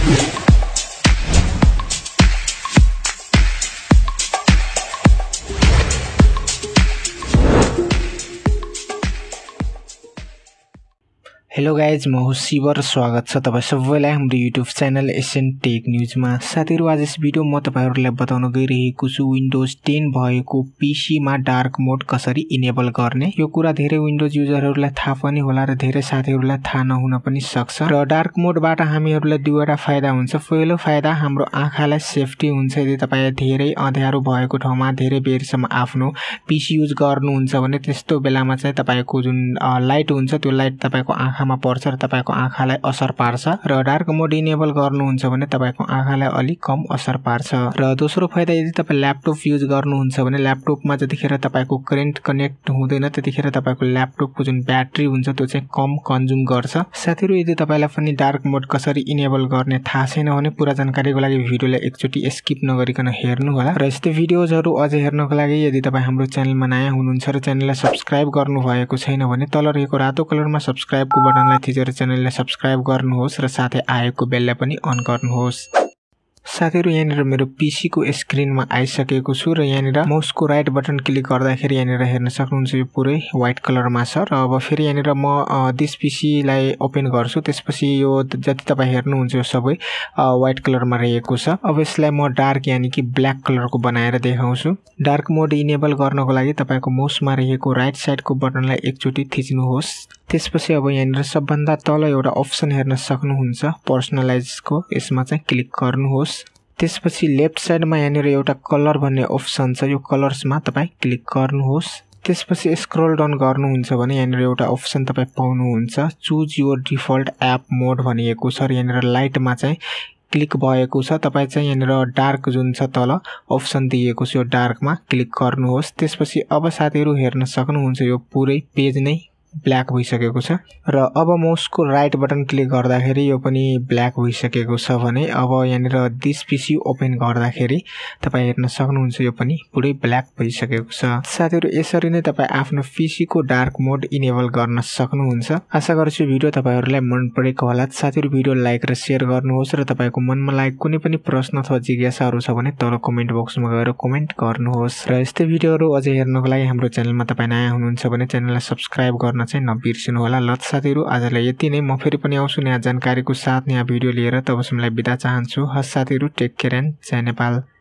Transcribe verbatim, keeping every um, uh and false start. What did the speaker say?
Hello guys, म हो शिवर। स्वागत छ तपाईं सबैलाई हाम्रो युट्युब च्यानल एसएन टेक न्यूजमा। साथीहरु, आज यस भिडियो म तपाईहरुलाई बताउन गइरहेको छु विन्डोज टेन भएको पीसीमा डार्क मोड कसरी इनेबल गर्ने। यो कुरा धेरै विन्डोज युजरहरुलाई थाहा पनि होला र धेरै साथीहरुलाई थाहा नहुन पनि सक्छ। र डार्क मोडबाट हामीहरुलाई दुईवटा फाइदा हुन्छ। पहिलो फाइदा हाम्रो आँखालाई सेफ्टी हुन्छ। यदि तपाई धेरै अँध्यारो भएको ठाउँमा धेरै बेरसम्म आफ्नो पीसी युज गर्नुहुन्छ भने त्यस्तो बेलामा चाहिँ तपाईको जुन लाइट हुन्छ त्यो लाइट तपाईको आँखा मा पर्छ र तपाईको आँखालाई असर पार्छ। र डार्क मोड इनेबल गर्नुहुन्छ भने तपाईको आँखालाई अलि कम असर पार्छ। र दोस्रो फाइदा, यदि तपाई ल्यापटप युज गर्नुहुन्छ भने ल्यापटपमा जतिखेर तपाईको करेन्ट कनेक्ट हुँदैन त्यतिखेर तपाईको ल्यापटपको जुन ब्याट्री हुन्छ त्यो चाहिँ कम कन्ज्युम गर्छ। साथीहरु, यदि तपाईलाई पनि डार्क मोड कसरी इनेबल गर्ने थाहा छैन भने पूरा जानकारीको लागि भिडियोलाई एकचोटी स्किप नगरिकन हेर्नु होला। र यस्तै भिडियोजहरु अझै हेर्नको लागि यदि तपाई हाम्रो च्यानलमा नयाँ हुनुहुन्छ र च्यानललाई सब्स्क्राइब गर्नु भएको छैन भने तल रहेको रातो कलरमा सब्स्क्राइबको बटनलाई थिचेर च्यानललाई सब्स्क्राइब गर्नुहोस् र साथै आएको बेललाई पनि अन गर्नुहोस्। साथीहरु, यहाँनिर मेरो पीसी को स्क्रिनमा आइसकेको छु र यहाँनिर माउसको राइट बटन क्लिक गर्दाखेरि यहाँनिर हेर्न सक्नुहुन्छ यो पुरै व्हाइट कलरमा छ। र अब फेरि यहाँनिर म दिस पीसी लाई ओपन गर्छु। त्यसपछि यो जति तपाई हेर्नुहुन्छ यो सबै व्हाइट कलरमा रहेको छ। अब यसलाई म डार्क यानी कि ब्ल्याक कलरको बनाएर देखाउँछु। डार्क मोड इनेबल गर्नको लागि तपाईको माउसमा रहेको राइट साइडको बटनलाई एकचोटी थिच्नुहोस्। त्यसपछि अब यहाँनिर सबभन्दा तल एउटा अप्सन हेर्न सक्नुहुन्छ पर्सनलाइजको, यसमा चाहिँ क्लिक गर्नुहोस्। त्यसपछि लेफ्ट साइडमा यहाँनिर एउटा कलर भन्ने अप्सन छ, यो कलर्समा तपाई क्लिक गर्नुहोस्। त्यसपछि स्क्रल डाउन गर्नुहुन्छ भने यहाँनिर एउटा अप्सन तपाई पाउनुहुन्छ choose your default app mode भनिएको छ र यहाँनिर लाइटमा चाहिँ क्लिक भएको छ। तपाई चाहिँ यहाँनिर डार्क जुन छ तल अप्सन दिएको छ यो डार्कमा क्लिक गर्नुहोस्। त्यसपछि अब साथीहरु हेर्न सक्नुहुन्छ यो पुरै पेज नै ब्ल्याक भइसकेको छ। र अब माउसको राइट बटन क्लिक गर्दाखेरि यो पनि ब्ल्याक भइसकेको छ भने अब यहाँनिर दिस पीसी ओपन गर्दाखेरि तपाई हेर्न सक्नुहुन्छ यो पनि पुरै ब्ल्याक भइसकेको छ। साथीहरु, यसरी नै तपाई आफ्नो पीसी को डार्क मोड इनेबल गर्न सक्नुहुन्छ। आशा गर्छु भिडियो तपाईहरुलाई मन परेको होला। साथीहरु, भिडियो लाइक र शेयर गर्नुहोस् र तपाईको मनमा लागेको कुनै पनि प्रश्न अथवा जिज्ञासाहरु छ भने तल कमेन्ट बक्समा गएर कमेन्ट गर्नुहोस्। र यस्तै भिडियोहरु अझै हेर्नको लागि हाम्रो च्यानलमा तपाई नयाँ हुनुहुन्छ भने च्यानललाई सब्स्क्राइब गर्न चाहिँ नबिर्सिनु होला। ल साथीहरु, आजलाई यति नै। म फेरि पनि आउँछु नयाँ जानकारीको साथ नयाँ भिडियो लिएर। तबसम्मलाई बिदा चाहन्छु। हस् साथीहरु, टेक केयर एन्ड जय नेपाल।